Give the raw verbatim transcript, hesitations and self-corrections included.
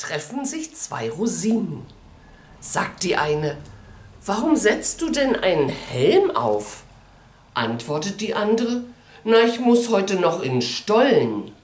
treffen sich zwei Rosinen. Sagt die eine: »Warum setzt du denn einen Helm auf?« Antwortet die andere: »Na, ich muss heute noch in den Stollen.«